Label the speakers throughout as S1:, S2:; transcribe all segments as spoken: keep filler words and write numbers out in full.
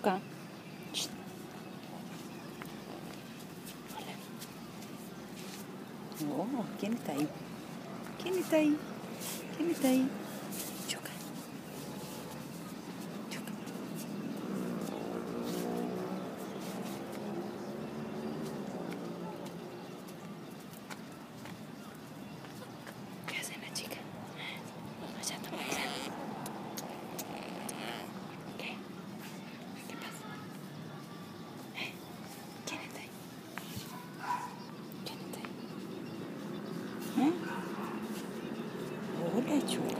S1: Yuka. Shh. Hola. Oh, ¿quién está ahí? ¿Quién está ahí? ¿Quién está ahí? Yuka. Yuka. ¿Qué hace la chica? Allá está bailando. ¿Qué? ¿Qué pasa? ¿Eh? ¿Quién está ahí? ¿Quién está ahí? ¿Eh? Hola, Yuka.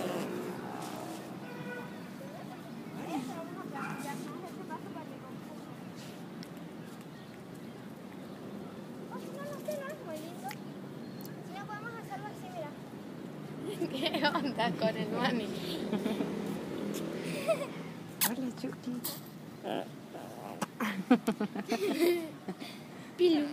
S2: ¿Qué onda con el mani?
S1: Hola, Chucky.
S2: Pilu.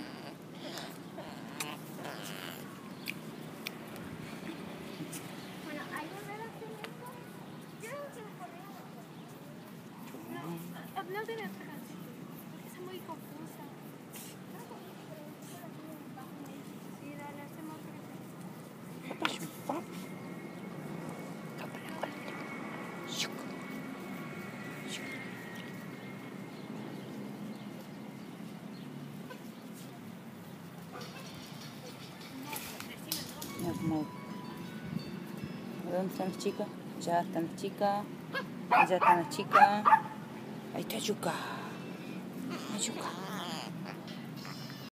S2: Bueno, hay que ver hacer esto. Yo no sé por qué. No, no tiene otra canción. Porque es muy confusa. Sí, dale, hacemos otra canción.
S1: ¿Dónde están las chicas? Ya están las chicas. Allá están las chicas. Ahí está Yuka. Yuka.